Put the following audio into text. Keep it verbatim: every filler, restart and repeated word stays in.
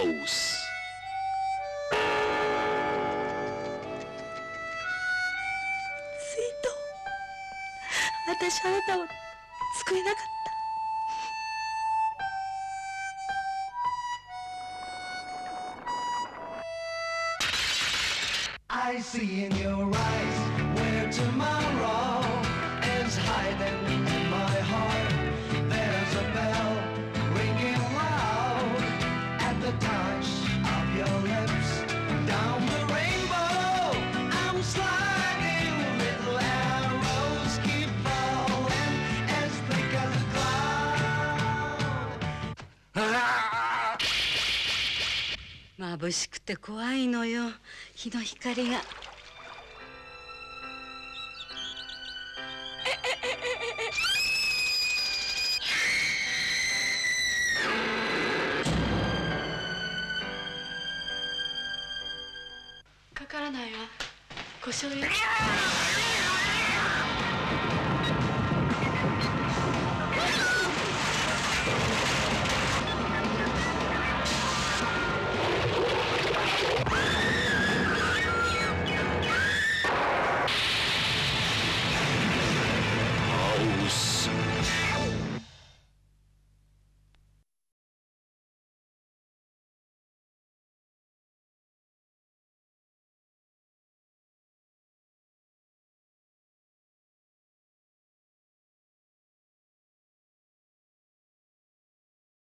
Rose。 私あなたを救えなかった。I see in your eyes where tomorrow is hiding in my heart. There's a bell ringing loud at the touch of your lips. Down the rainbow, I'm sliding. Little arrows keep falling as thick as a cloud. 眩しくて怖いのよ、日の光が。かからないわ、故障よ。